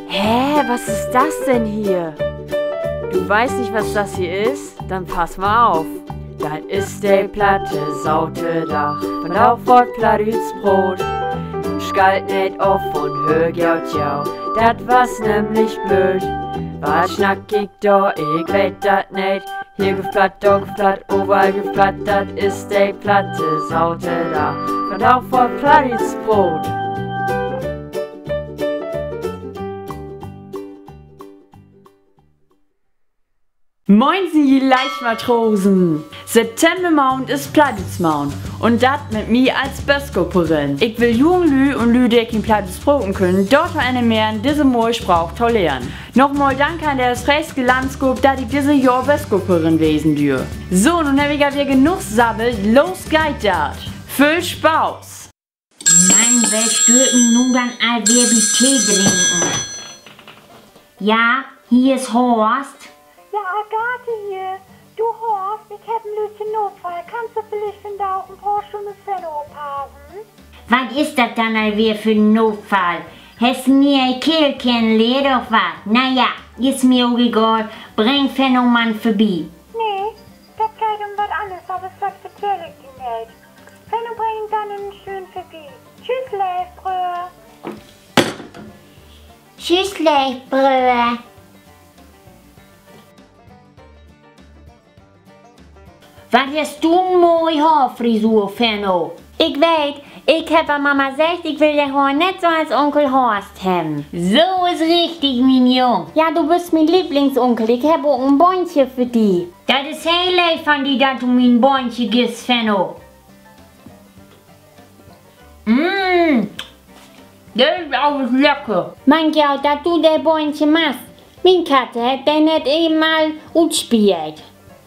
Hä, was ist das denn hier? Du weißt nicht, was das hier ist? Dann pass mal auf. Das ist der platte Sautedach von Aufwort Plattdütsbrot. Nun schalt nicht auf und hör jau, dat was nämlich blöd. Was schnack ich da, ich weet dat nicht. Hier geflatt, da geflatt, überall geflatt, dat ist der platte Sautedach von Aufwort Plattdütsbrot. Moinsen, ihr Leichtmatrosen! Septembermond ist Plattdütsmond und dat mit mir als Böskoperin. Ich will Junglü und Lü, die in Plattdüts broken können, dort für eine mehr in diesem Moorspruch tolerieren. Nochmal danke an der Fräske Landskop, da ich diese Jahr Böskoperin lesen dür. So, nun habe ich ja wieder genug sabbelt, los geht dat! Viel Spaß! Mann, wer stört mich nun dann all wer wie Tee trinken? Ja, hier ist Horst. Ja, Agathe hier. Du Horst, ich hab einen lösen Notfall. Kannst du vielleicht von da auch ein paar Stunden Fenno abhaben? Was ist das dann all wer für ein Notfall? Hast mir ein Kehl kennenlernt oder was? Naja, ist mir auch egal. Bring Phänomen vorbei. Nee, das geht um was anderes, aber das erzähl ich dir nicht. Fenno bringt dann einen schön vorbei. Tschüss, Leifbrühe. Tschüss, Leifbrühe. Was hast du eine neue Haarfrisur, Fenno? Ich weiß, ich habe Mama gesagt, ich will den Haar nicht so als Onkel Horst haben. So ist richtig, mein Junge. Ja, du bist mein Lieblingsonkel, ich habe auch ein Bäumchen für dich. Das ist heel von dir, dass du mir ein Bäumchen gibst, Fenno. Das ist auch lecker. Man glaubt, dass du das Bäumchen machst. Meine Katze hat den nicht einmal ausgespielt.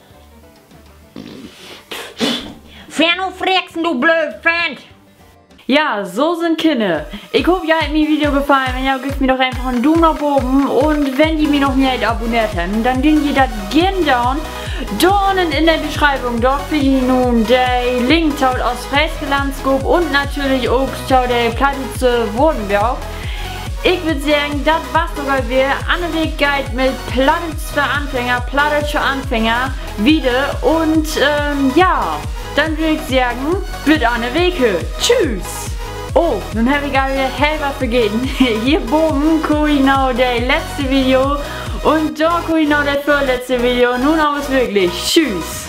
Fenno Frexen, du blöd Fan! Ja, so sind Kinder. Ich hoffe, ihr habt mir Video gefallen. Wenn ja, gebt mir doch einfach einen Daumen nach oben. Und wenn die mir noch nicht abonniert haben, dann dünnt ihr das gerne down. Unten in der Beschreibung, dort findet ihr nun den Link aus Fräske Landskop und natürlich auch der Plattdütse Wodenberg. Ich würde sagen, das war's sogar wieder. Anne Guide mit Plattdütsch für Anfänger, Plattdütsch für Anfänger wieder. Und ja, dann würde ich sagen, bis Anne Weke. Tschüss! Oh, nun habe ich alle Helfer vergessen. Hier oben gucke ich noch das letzte Video und da gucke ich noch das vorletzte Video. Nun aber wirklich. Tschüss!